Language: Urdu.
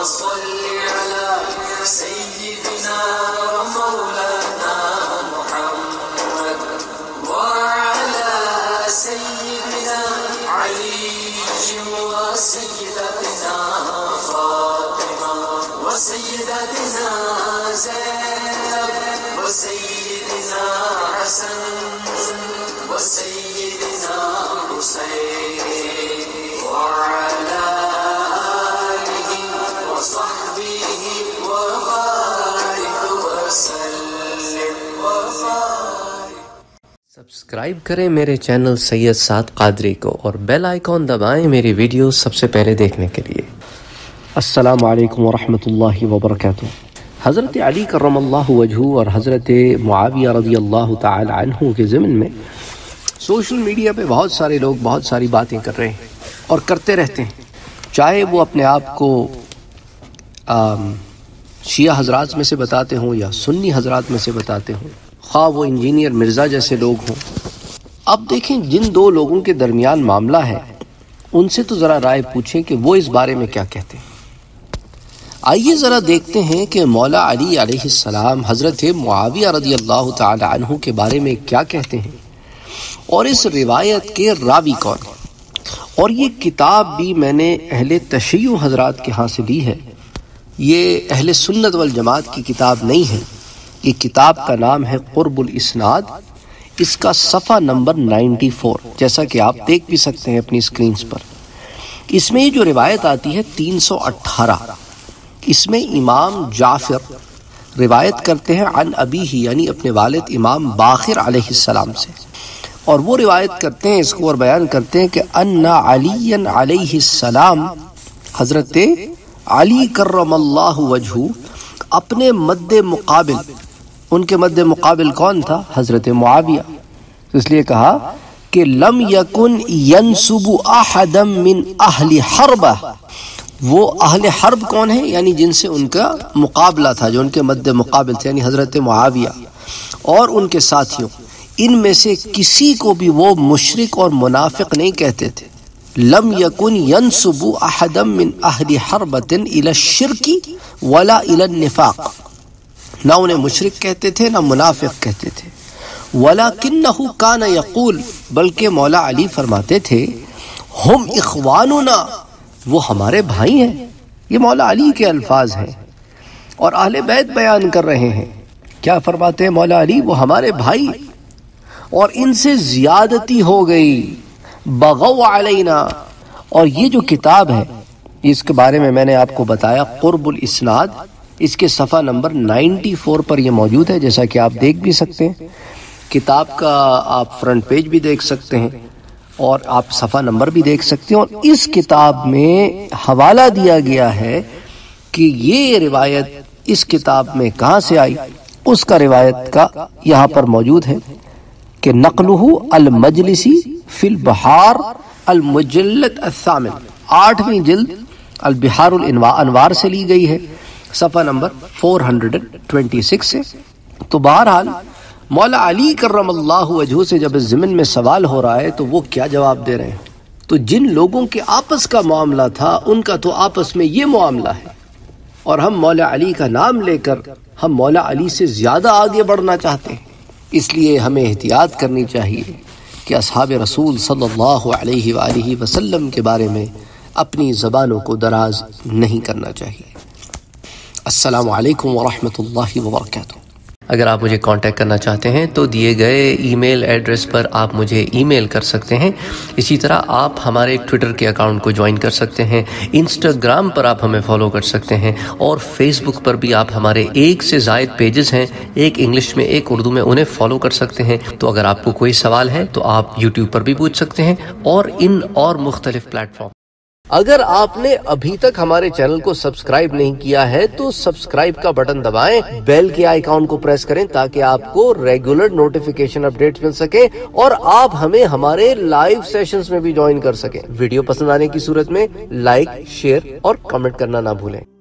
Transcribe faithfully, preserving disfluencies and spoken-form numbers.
صل على سيدنا ومولانا محمد وعلى سيدنا علي وسيدتنا فاطمة وسيدتنا زينب وسيدنا حسن وسيدنا حسين وعلى آله وصحبه وبارك وسلم وبارك. سبسکرائب کریں میرے چینل سید سعد قادری کو اور بیل آئیکن دبائیں میری ویڈیوز سب سے پہلے دیکھنے کے لیے. السلام علیکم ورحمۃ اللہ وبرکاتہ. حضرت علی کرم اللہ وجہہ اور حضرت معاویہ رضی اللہ تعالی عنہ کے ضمن میں سوشل میڈیا پہ بہت سارے لوگ بہت ساری باتیں کر رہے ہیں اور کرتے رہتے ہیں، چاہے وہ اپنے آپ کو شیعہ حضرات میں سے بتاتے ہوں یا سنی حضرات میں سے بتاتے ہوں، خواہ وہ انجینئر مرزا جیسے لوگ ہوں. اب دیکھیں جن دو لوگوں کے درمیان معاملہ ہے ان سے تو ذرا رائے پوچھیں کہ وہ اس بارے میں کیا کہتے ہیں. آئیے ذرا دیکھتے ہیں کہ مولا علی علیہ السلام حضرت معاویہ رضی اللہ تعالی عنہ کے بارے میں کیا کہتے ہیں اور اس روایت کے راوی کون ہیں. اور یہ کتاب بھی میں نے اہل تشیع حضرات کے ہاں سے لی ہے، یہ اہل سنت والجماعت کی کتاب نہیں ہے. یہ کتاب کا نام ہے قرب الاسناد، اس کا صفحہ نمبر نائنٹی فور، جیسا کہ آپ دیکھ بھی سکتے ہیں اپنی سکرینز پر. اس میں جو روایت آتی ہے تین سو اٹھارہ، اس میں امام جعفر روایت کرتے ہیں عن ابی ہی یعنی اپنے والد امام باقر علیہ السلام سے، اور وہ روایت کرتے ہیں، اس کو اور بیان کرتے ہیں کہ ان علی علیہ السلام، حضرت علی کرم اللہ وجہہ اپنے مد مقابل، ان کے مد مقابل کون تھا؟ حضرت معاویہ. اس لیے کہا کہ لم یکن ینسب احدا من اہل حربہ، وہ اہل حرب کون ہیں؟ یعنی جن سے ان کا مقابلہ تھا، جو ان کے مد مقابل تھے، یعنی حضرت معاویہ اور ان کے ساتھیوں، ان میں سے کسی کو بھی وہ مشرک اور منافق نہیں کہتے تھے. لم یکن ینسب احدا من اہل حربۃ الی الشرک ولا الی النفاق، نہ انہیں مشرک کہتے تھے نہ منافق کہتے تھے. ولکنہ کان یقول، بلکہ مولا علی فرماتے تھے ہم اخواننا، وہ ہمارے بھائی ہیں. یہ مولا علی کے الفاظ ہیں اور اہل بیت بیان کر رہے ہیں. کیا فرماتے ہیں مولا علی؟ وہ ہمارے بھائی اور ان سے زیادتی ہو گئی، بغوا علینا. اور یہ جو کتاب ہے اس کے بارے میں میں نے آپ کو بتایا، قرب الاسناد، اس کے صفحہ نمبر نائنٹی فور پر یہ موجود ہے، جیسا کہ آپ دیکھ بھی سکتے ہیں. کتاب کا آپ فرنٹ پیج بھی دیکھ سکتے ہیں اور آپ صفحہ نمبر بھی دیکھ سکتے ہیں. اور اس کتاب میں حوالہ دیا گیا ہے کہ یہ روایت اس کتاب میں کہاں سے آئی، اس کا روایت کا یہاں پر موجود ہے کہ نقلہ المجلسی فی البحار المجلد الثامن، آٹھویں جلد البحار الانوار سے لی گئی ہے، صفحہ نمبر فور ہنڈریڈ ٹوینٹی سکس سے. تو بہرحال مولا علی کرم اللہ وجہہ سے جب اس ضمن میں سوال ہو رہا ہے تو وہ کیا جواب دے رہے ہیں؟ تو جن لوگوں کے آپس کا معاملہ تھا ان کا تو آپس میں یہ معاملہ ہے، اور ہم مولا علی کا نام لے کر ہم مولا علی سے زیادہ آگے بڑھنا چاہتے ہیں. اس لیے ہمیں احتیاط کرنی چاہیے کہ اصحاب رسول صلی اللہ علیہ وآلہ وسلم کے بارے میں اپنی زبانوں کو دراز نہیں کرنا چاہیے. السلام علیکم ورحمۃ اللہ وبرکاتہ. اگر آپ مجھے کانٹیکٹ کرنا چاہتے ہیں تو دیے گئے ای میل ایڈریس پر آپ مجھے ای میل کر سکتے ہیں. اسی طرح آپ ہمارے ٹویٹر کے اکاؤنٹ کو جوائن کر سکتے ہیں، انسٹاگرام پر آپ ہمیں فالو کر سکتے ہیں، اور فیس بک پر بھی آپ ہمارے ایک سے زائد پیجز ہیں، ایک انگلش میں ایک اردو میں، انہیں فالو کر سکتے ہیں. تو اگر آپ کو کوئی سوال ہے تو آپ یوٹیوب پر بھی پوچھ سکتے ہیں اور ان اور مختلف پلیٹ فارم. اگر آپ نے ابھی تک ہمارے چینل کو سبسکرائب نہیں کیا ہے تو سبسکرائب کا بٹن دبائیں، بیل کے آئیکن کو پریس کریں تاکہ آپ کو ریگولر نوٹیفیکیشن اپڈیٹس مل سکے اور آپ ہمیں ہمارے لائیو سیشنز میں بھی جوائن کر سکیں. ویڈیو پسند آنے کی صورت میں لائک، شیئر اور کمنٹ کرنا نہ بھولیں.